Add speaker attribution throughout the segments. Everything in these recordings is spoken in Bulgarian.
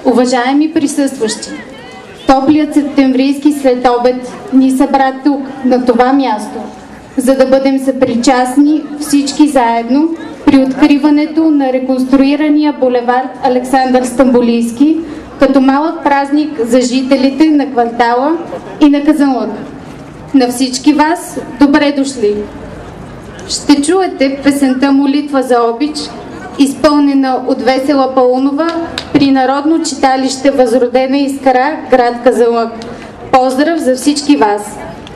Speaker 1: Уважаеми присъстващи, топлият септемврийски следобед ни събра тук, на това място, за да бъдем съпричастни всички заедно при откриването на реконструирания булевард Александър Стамболийски като малък празник за жителите на квартала и на Казанлък. На всички вас добре дошли! Ще чуете песента "Молитва за обич", изпълнена от Весела Паунова при Народно читалище Възродена искра, град Казанлък. Поздрав за всички вас!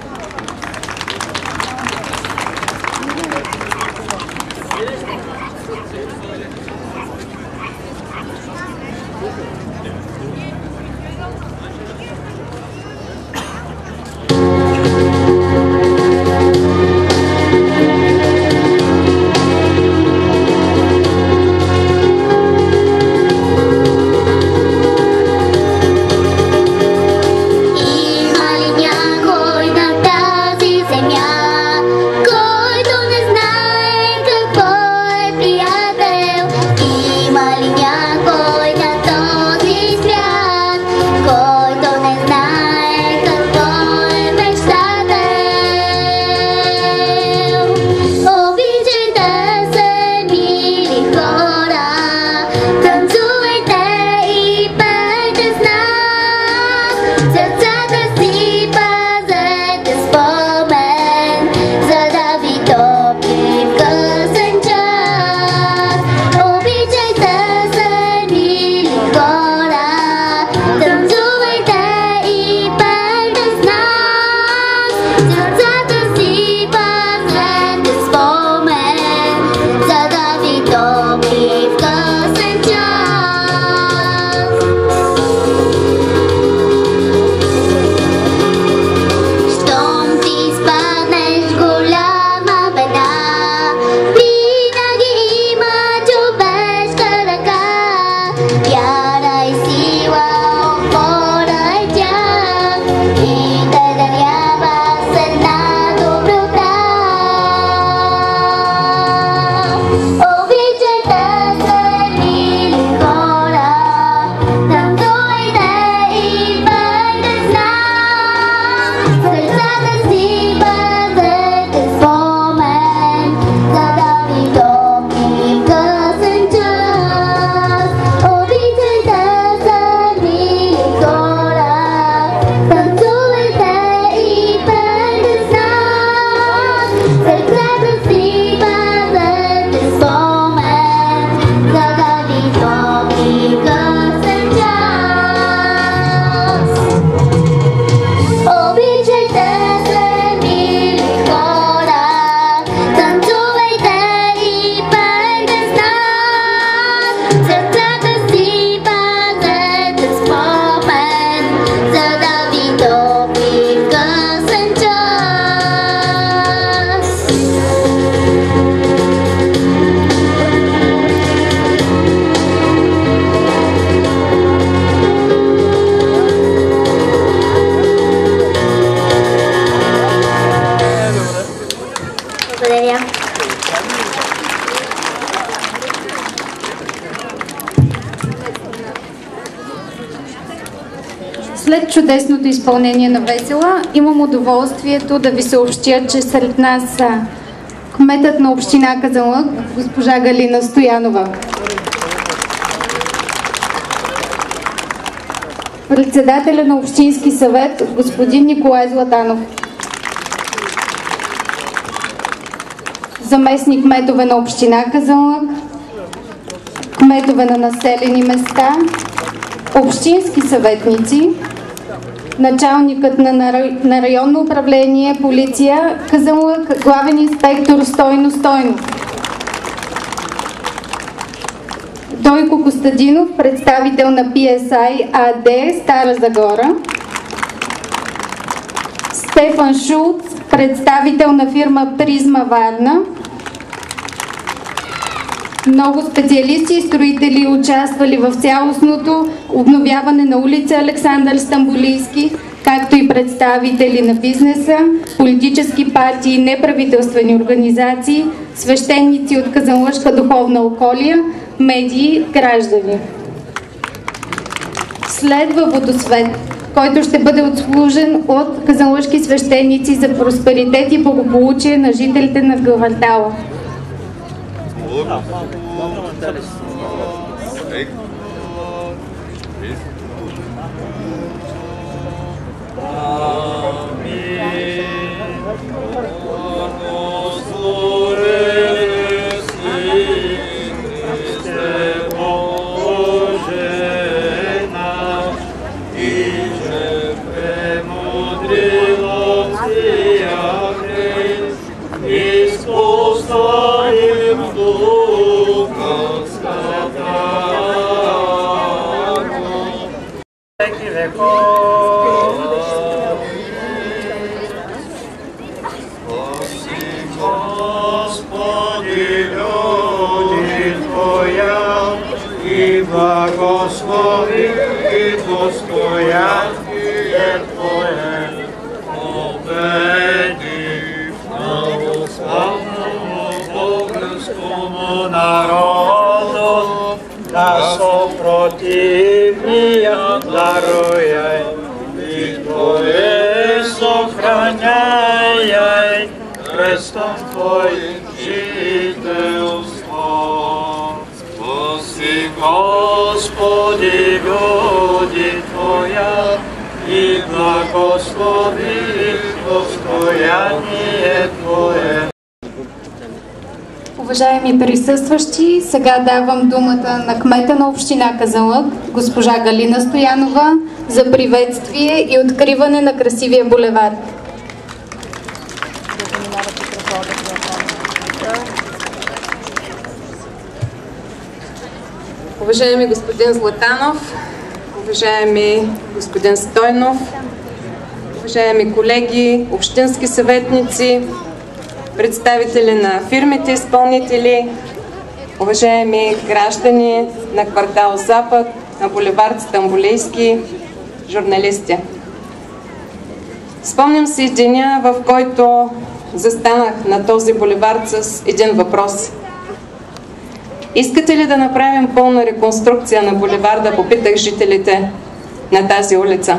Speaker 1: След чудесното изпълнение на Весела, имам удоволствието да ви съобщя, че сред нас са кметът на община Казанлък, госпожа Галина Стоянова, председателя на Общински съвет, господин Николай Златанов, заместник кметове на община Казанлък, кметове на населени места, общински съветници, началникът на районно управление полиция Казанлък, главен инспектор Стойно Стойнов, Дойко Костадинов, представител на PSI АД Стара Загора, Стефан Шулц, представител на фирма Призма Варна. Много специалисти и строители участвали в цялостното обновяване на улица Александър Стамболийски, както и представители на бизнеса, политически партии, неправителствени организации, свещеници от Казанлъшка духовна околия, медии, граждани. последва водосвет, който ще бъде отслужен от казанлъшки свещеници за просперитет и благополучие на жителите на квартала.
Speaker 2: Благослови и достояние Твое, обеди православному българскому народу, да съпротивния даруй и Твое сохраняй крестом Твоим жителство. Спаси, Господи, люди Твоя и благослови достояние Твое.
Speaker 1: Уважаеми присъстващи, сега давам думата на кмета на община Казанлък, госпожа Галина Стоянова, за приветствие и откриване на красивия булевард.
Speaker 3: Уважаеми господин Златанов, уважаеми господин Стойнов, уважаеми колеги, общински съветници, представители на фирмите изпълнители, уважаеми граждани на квартал Запад, на булевард Стамболийски, журналисти. Спомням си деня, в който застанах на този булевард с един въпрос. Искате ли да направим пълна реконструкция на булеварда, попитах жителите на тази улица.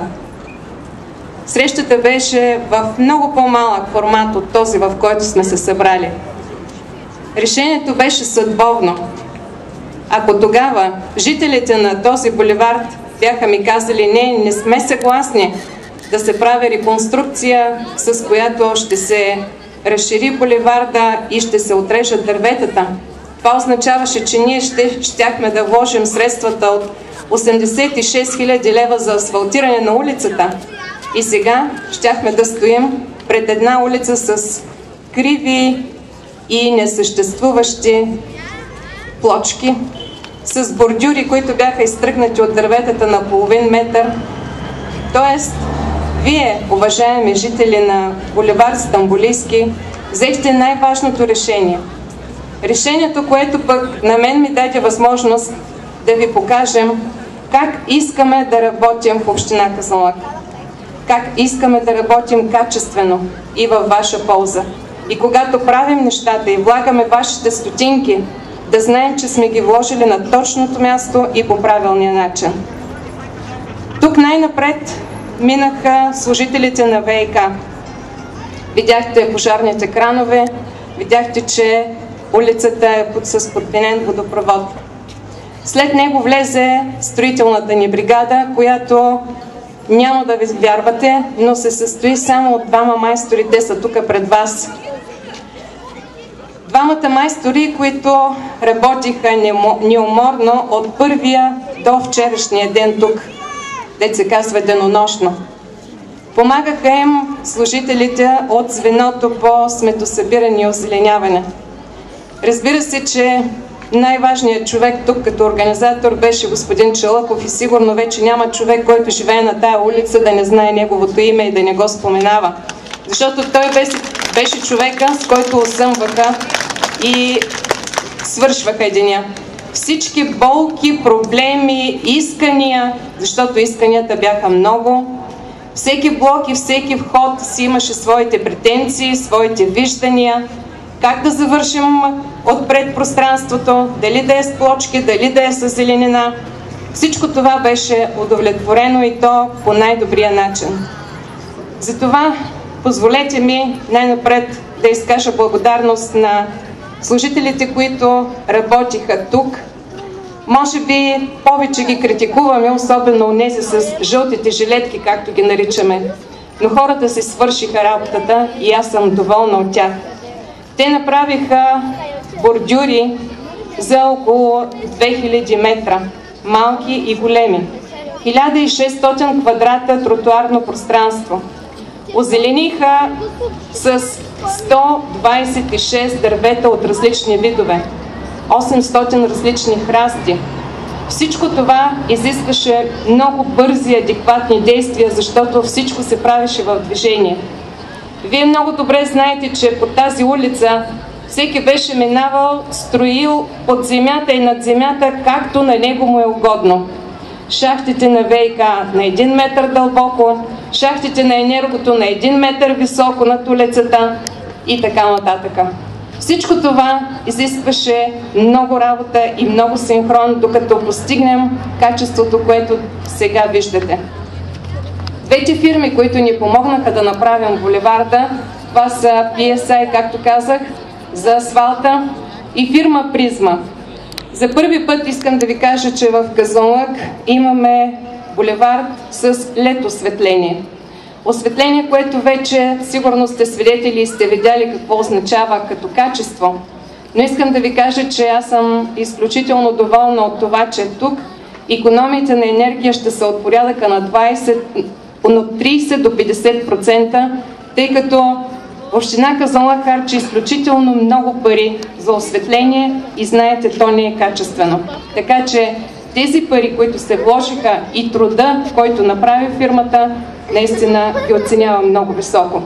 Speaker 3: Срещата беше в много по-малък формат от този, в който сме се събрали. Решението беше съдбовно. Ако тогава жителите на този булевард бяха ми казали: не сме съгласни да се прави реконструкция, с която ще се разшири булеварда и ще се отрежат дърветата, това означаваше, че ние щяхме да вложим средствата от 86 000 лева за асфалтиране на улицата и сега щяхме да стоим пред една улица с криви и несъществуващи плочки, с бордюри, които бяха изтръгнати от дърветата на половин метър. Тоест, вие, уважаеми жители на булевард Стамболийски, взехте най-важното решение. Решението, което пък на мен ми даде възможност да ви покажем как искаме да работим в община Казанлък. Как искаме да работим качествено и във ваша полза. И когато правим нещата и влагаме вашите стотинки, да знаем, че сме ги вложили на точното място и по правилния начин. Тук най-напред минаха служителите на ВиК. Видяхте пожарните кранове, видяхте, че улицата е с подпинен водопровод. След него влезе строителната ни бригада, която няма да ви вярвате, но се състои само от двама майстори. Те са тук пред вас. Двамата майстори, които работиха неуморно от първия до вчерашния ден тук, дето се казва денонощно. Помагаха им служителите от звеното по сметосъбиране и озеленяване. Разбира се, че най-важният човек тук като организатор беше господин Чалъков и сигурно вече няма човек, който живее на тая улица, да не знае неговото име и да не го споменава. Защото той беше човека, с който осъмваха и свършваха деня. Всички болки, проблеми, искания, защото исканията бяха много. Всеки блок и всеки вход си имаше своите претенции, своите виждания. Как да завършим отпред пространството, дали да е с плочки, дали да е с зеленина. Всичко това беше удовлетворено и то по най-добрия начин. Затова позволете ми най-напред да изкажа благодарност на служителите, които работиха тук. Може би повече ги критикуваме, особено онези с жълтите жилетки, както ги наричаме. Но хората си свършиха работата и аз съм доволна от тях. Те направиха бордюри за около 2000 метра, малки и големи. 1600 квадрата тротуарно пространство. Озелениха с 126 дървета от различни видове, 800 различни храсти. Всичко това изискваше много бързи и адекватни действия, защото всичко се правеше в движение. Вие много добре знаете, че по тази улица всеки беше минавал, строил под земята и над земята, както на него му е угодно. Шахтите на ВиК на 1 метър дълбоко, шахтите на енергото на 1 метър високо над улицата и така нататък. Всичко това изискваше много работа и много синхрон, докато постигнем качеството, което сега виждате. Двете фирми, които ни помогнаха да направим булеварда, това са PSI, както казах, за асфалта и фирма Призма. За първи път искам да ви кажа, че в Казанлък имаме булевард с LED осветление. Осветление, което вече сигурно сте свидетели и сте видяли какво означава като качество. Но искам да ви кажа, че аз съм изключително доволна от това, че тук икономиите на енергия ще са от порядъка на 30 до 50%, тъй като община Казанлък харчи изключително много пари за осветление и знаете, то не е качествено. Така че тези пари, които се вложиха и труда, който направи фирмата, наистина ги оценявам много високо.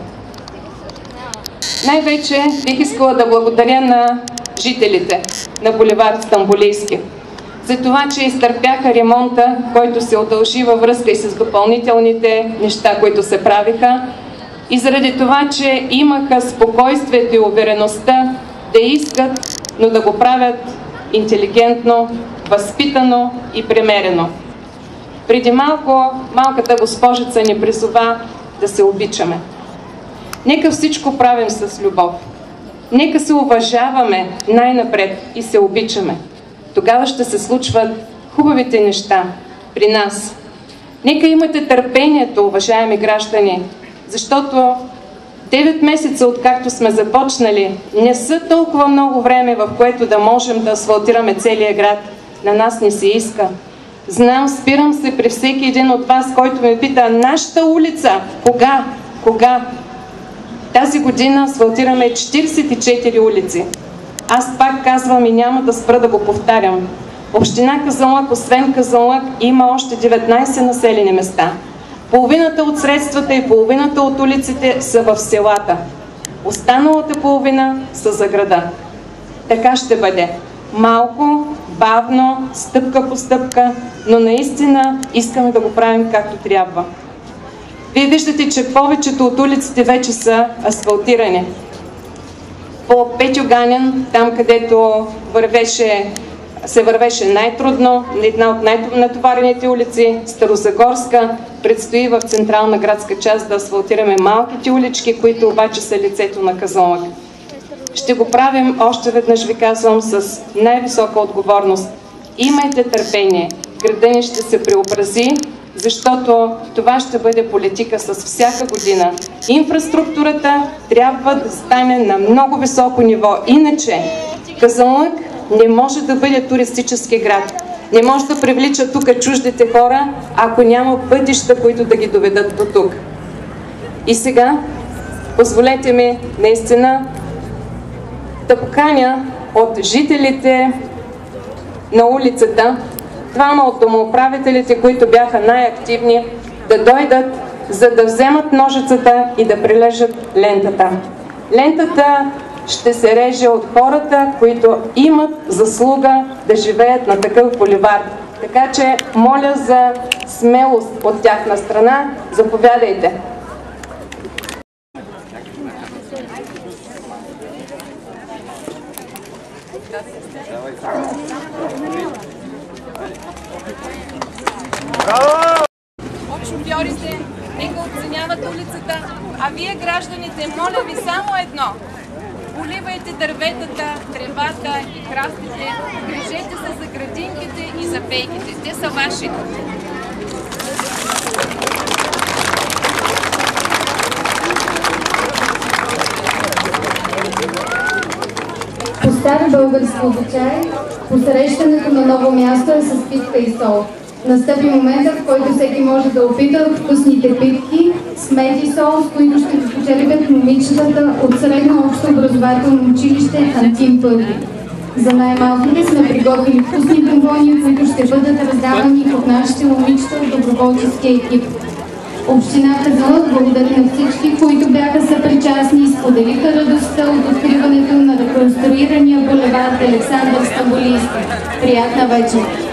Speaker 3: Най-вече бих искала да благодаря на жителите на булевард Стамболийски за това, че изтърпяха ремонта, който се удължи във връзка и с допълнителните неща, които се правиха, и заради това, че имаха спокойствието и увереността да искат, но да го правят интелигентно, възпитано и премерено. Преди малко малката госпожица ни призова да се обичаме. Нека всичко правим с любов. Нека се уважаваме най-напред и се обичаме. Тогава ще се случват хубавите неща при нас. Нека имате търпението, уважаеми граждани, защото 9 месеца, откакто сме започнали, не са толкова много време, в което да можем да асфалтираме целия град. На нас не се иска. Знам, спирам се при всеки един от вас, който ме пита: нашата улица, кога? Кога? Тази година асфалтираме 44 улици. Аз пак казвам и няма да спра да го повтарям. Община Казанлък, освен Казанлък, има още 19 населени места. Половината от средствата и половината от улиците са в селата. Останалата половина са за града. Така ще бъде. Малко, бавно, стъпка по стъпка, но наистина искаме да го правим както трябва. Вие виждате, че повечето от улиците вече са асфалтирани. По Петю Ганин, там където се вървеше най-трудно, една от най-натоварените улици, Старозагорска, предстои в централна градска част да асфалтираме малките улички, които обаче са лицето на Казанлък. Ще го правим, още веднъж ви казвам, с най-висока отговорност. Имайте търпение, градът ни ще се преобрази, защото това ще бъде политика с всяка година. Инфраструктурата трябва да стане на много високо ниво. Иначе Казанлък не може да бъде туристически град. Не може да привлича тук чуждите хора, ако няма пътища, които да ги доведат до тук. И сега, позволете ми наистина да поканя от жителите на улицата, двама от домоуправителите, които бяха най-активни, да дойдат, за да вземат ножицата и да прилежат лентата. Лентата ще се реже от хората, които имат заслуга да живеят на такъв булевард. Така че моля за смелост от тяхна страна. Заповядайте!
Speaker 4: Давай.
Speaker 3: От шофьорите, нека оценяват улицата, а вие, гражданите, моля ви само едно. Поливайте дърветата, тревата и храстите, грижете се за градинките и за пейките. Те са ваши.
Speaker 1: По стар български обичай, посрещането на ново място е с питка и сол. Настъпи моментът, в който всеки може да опита от вкусните питки, смет и сол, с които ще спечелят момичетата от средно общо образователно училище Антим Първи. За най-малките сме приготвили вкусни бомбони, които ще бъдат раздавани от нашите момичета от доброволческия екип. Община Казанлък благодари на всички, които бяха съпричастни и споделиха радостта от откриването на реконструирания булевард Александър Стамболийски. Приятна вечер!